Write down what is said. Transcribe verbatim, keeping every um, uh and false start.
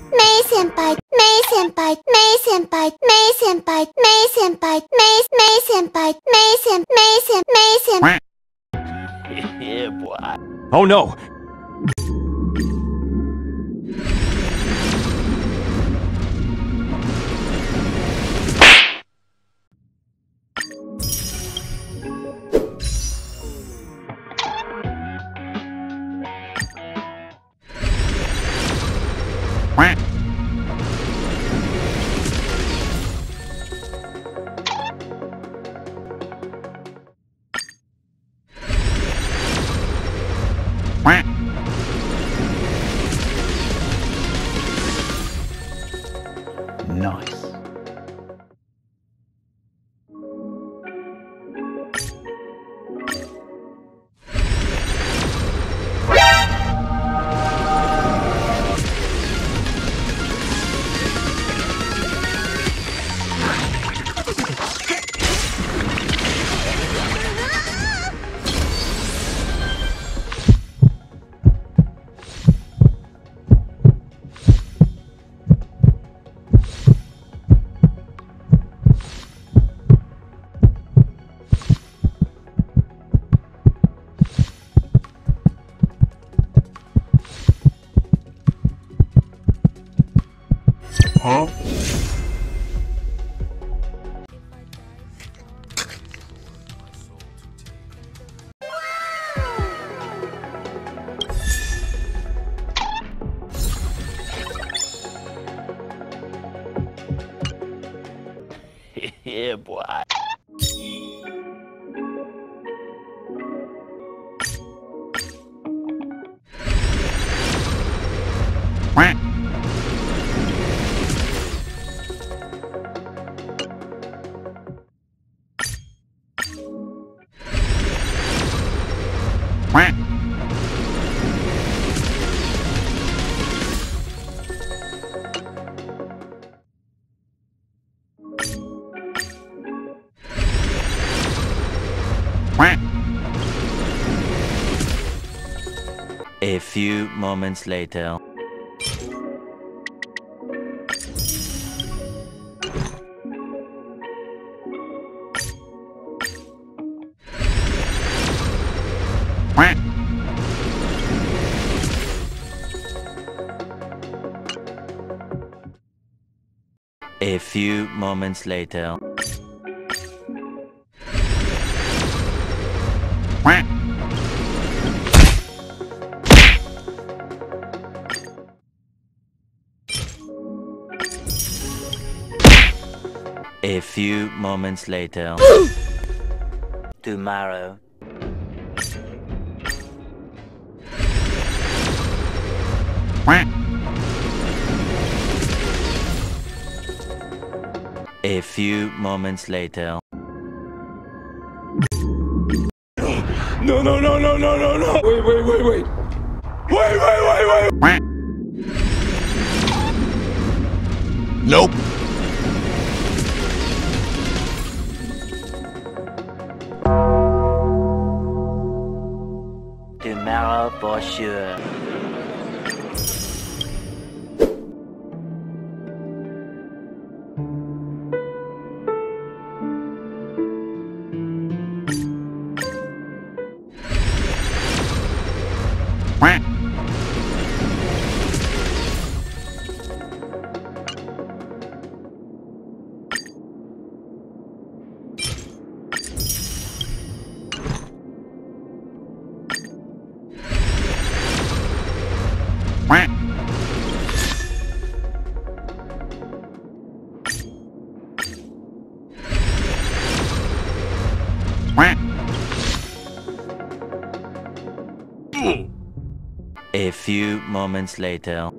Mei-Senpai, Mei-Senpai, Mei-Senpai, Mei-Senpai, Mei-Senpai, Mei-Mei-Senpai, Mei-simp, Mei-simp, Mei-simp. Yeah, boy. Oh no! Nice. Huh? Yeah, boy. A few moments later. A few moments later. A few moments later. Tomorrow. A few moments later. No, no, no, no, no, no, no! Wait, wait, wait, wait! Wait, wait, wait, wait! Nope. Tomorrow for sure. A few moments later.